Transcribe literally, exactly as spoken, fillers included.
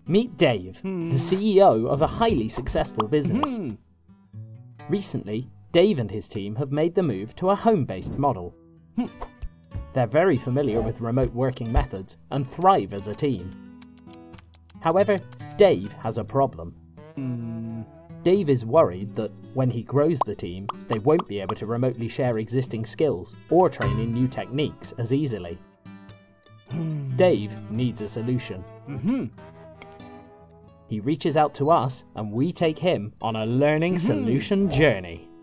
Meet Dave, Hmm. the C E O of a highly successful business. Hmm. Recently, Dave and his team have made the move to a home-based model. Hmm. They're very familiar with remote working methods and thrive as a team. However, Dave has a problem. Hmm. Dave is worried that when he grows the team, they won't be able to remotely share existing skills or train in new techniques as easily. Hmm. Dave needs a solution. Mm-hmm. He reaches out to us and we take him on a learning Mhm. solution journey.